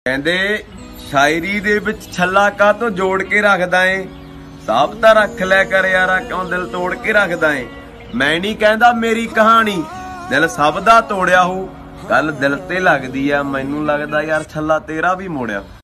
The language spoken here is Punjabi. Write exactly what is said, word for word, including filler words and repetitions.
ਕਹਿੰਦੇ ਸ਼ਾਇਰੀ ਦੇ ਵਿੱਚ ਛੱਲਾ ਕਾਹ ਤੋਂ ਜੋੜ ਕੇ ਰੱਖਦਾ ਏ, ਸਾਬ ਤਾਂ ਰੱਖ ਲਿਆ ਕਰ ਯਾਰਾ, ਕਿਉਂ ਦਿਲ ਤੋੜ ਕੇ ਰੱਖਦਾ ਏ। ਮੈਂ ਨਹੀਂ ਕਹਿੰਦਾ ਮੇਰੀ ਕਹਾਣੀ ਦਿਲ ਸਭ ਦਾ ਤੋੜਿਆ ਹੋ, ਗੱਲ ਦਿਲ ਤੇ ਲੱਗਦੀ ਆ, ਮੈਨੂੰ ਲੱਗਦਾ ਯਾਰ ਛੱਲਾ ਤੇਰਾ ਵੀ ਮੋੜਿਆ।